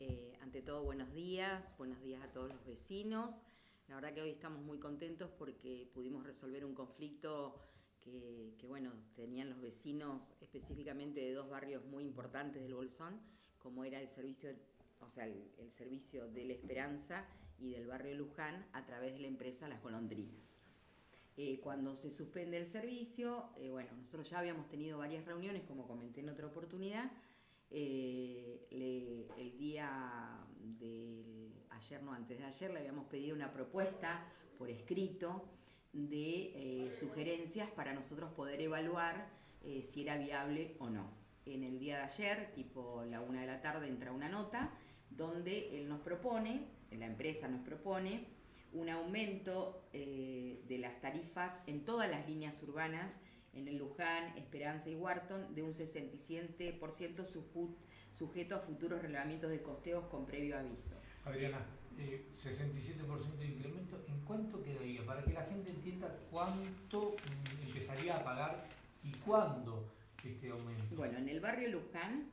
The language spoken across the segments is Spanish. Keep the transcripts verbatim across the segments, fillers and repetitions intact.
Eh, ante todo, buenos días, buenos días a todos los vecinos. La verdad que hoy estamos muy contentos porque pudimos resolver un conflicto que, que bueno, tenían los vecinos específicamente de dos barrios muy importantes del Bolsón, como era el servicio, o sea, el, el servicio de La Esperanza y del barrio Luján a través de la empresa Las Golondrinas. Eh, cuando se suspende el servicio, eh, bueno, nosotros ya habíamos tenido varias reuniones, como comenté en otra oportunidad. Eh, le, el día de ayer, no, antes de ayer, le habíamos pedido una propuesta por escrito de eh, sugerencias para nosotros poder evaluar eh, si era viable o no. En el día de ayer, tipo la una de la tarde, entra una nota donde él nos propone, la empresa nos propone, un aumento eh, de las tarifas en todas las líneas urbanas, en el Luján, Esperanza y Wharton, de un sesenta y siete por ciento sujeto a futuros relevamientos de costeos con previo aviso. Adriana, eh, sesenta y siete por ciento de incremento, ¿en cuánto quedaría? Para que la gente entienda cuánto empezaría a pagar y cuándo este aumento. Bueno, en el barrio Luján,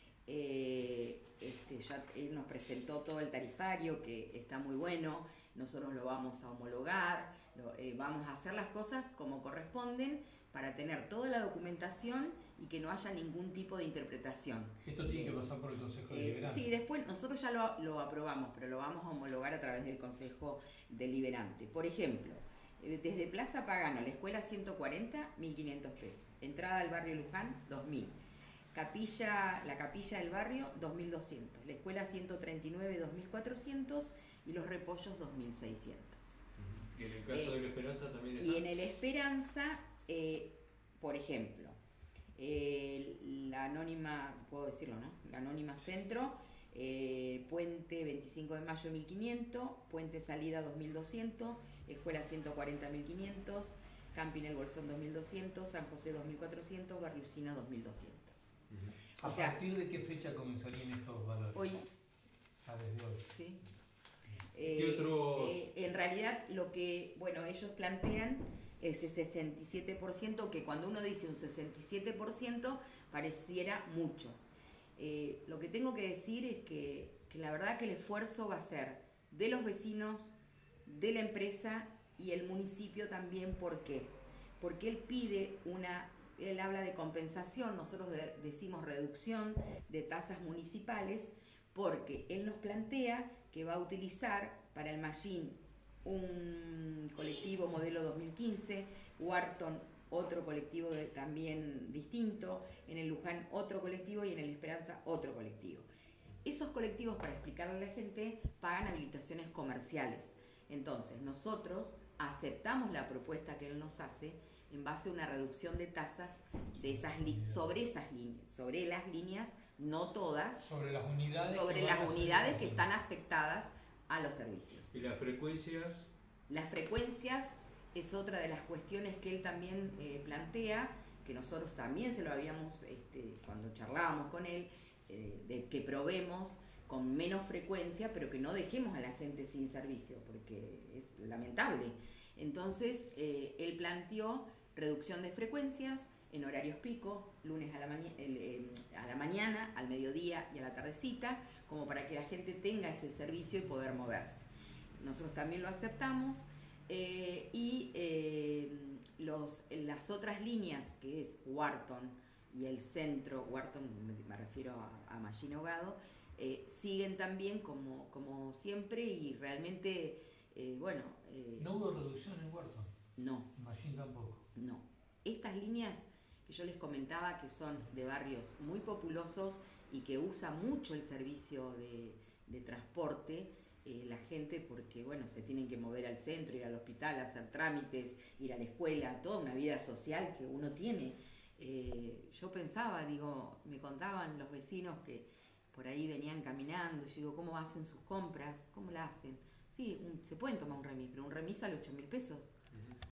eh, este, ya él nos presentó todo el tarifario, que está muy bueno. Nosotros lo vamos a homologar, lo, eh, vamos a hacer las cosas como corresponden para tener toda la documentación y que no haya ningún tipo de interpretación. Esto tiene eh, que pasar por el Consejo eh, Deliberante. Sí, después nosotros ya lo, lo aprobamos, pero lo vamos a homologar a través del Consejo Deliberante. Por ejemplo, eh, desde Plaza Pagano a la Escuela ciento cuarenta, mil quinientos pesos. Entrada al barrio Luján, dos mil. Capilla, la capilla del barrio, dos mil doscientos. La escuela ciento treinta y nueve, dos mil cuatrocientos. Y los repollos, dos mil seiscientos. Y en el caso eh, de la Esperanza también está. Y en el Esperanza, eh, por ejemplo, eh, la anónima, puedo decirlo, ¿no? La anónima Centro, eh, Puente veinticinco de mayo, mil quinientos. Puente Salida, dos mil doscientos. Escuela ciento cuarenta, mil quinientos. Camping El Bolsón, dos mil doscientos. San José, dos mil cuatrocientos. Barrio Usina, dos mil doscientos. ¿A o sea, partir de qué fecha comenzarían estos valores? Hoy. Ah, desde hoy. Sí. ¿Qué Eh, otros? eh, en realidad lo que, bueno, ellos plantean ese sesenta y siete por ciento, que cuando uno dice un sesenta y siete por ciento pareciera mucho. Eh, lo que tengo que decir es que, que la verdad que el esfuerzo va a ser de los vecinos, de la empresa y el municipio también. ¿Por qué? Porque él pide una... Él habla de compensación, nosotros de, decimos reducción de tasas municipales, porque él nos plantea que va a utilizar para el Mallín un colectivo modelo dos mil quince, Wharton otro colectivo de, también distinto, en el Luján otro colectivo y en el Esperanza otro colectivo. Esos colectivos, para explicarle a la gente, pagan habilitaciones comerciales. Entonces, nosotros aceptamos la propuesta que él nos hace en base a una reducción de tasas de esas sobre esas líneas, sobre las líneas, no todas, sobre las unidades, sobre que, las unidades que están afectadas a los servicios. ¿Y las frecuencias? Las frecuencias es otra de las cuestiones que él también eh, plantea, que nosotros también se lo habíamos, este, cuando charlábamos con él, eh, de que probemos con menos frecuencia, pero que no dejemos a la gente sin servicio, porque es lamentable. Entonces, eh, él planteó reducción de frecuencias en horarios pico, lunes a la, maña el, eh, a la mañana, al mediodía y a la tardecita, como para que la gente tenga ese servicio y poder moverse. Nosotros también lo aceptamos. Eh, y eh, los, las otras líneas, que es Wharton y el centro, Wharton me, me refiero a, a Mallín Ahogado, eh, siguen también como, como siempre y realmente, eh, bueno... Eh, ¿No hubo reducción en Wharton? No. En Mallín tampoco. No. Estas líneas que yo les comentaba, que son de barrios muy populosos y que usa mucho el servicio de, de transporte, eh, la gente, porque bueno, se tienen que mover al centro, ir al hospital, hacer trámites, ir a la escuela, toda una vida social que uno tiene. Eh, yo pensaba, digo, me contaban los vecinos que por ahí venían caminando, yo digo, ¿cómo hacen sus compras? ¿Cómo la hacen? Sí, un, se pueden tomar un remis, pero un remis sale ocho mil pesos. Uh-huh.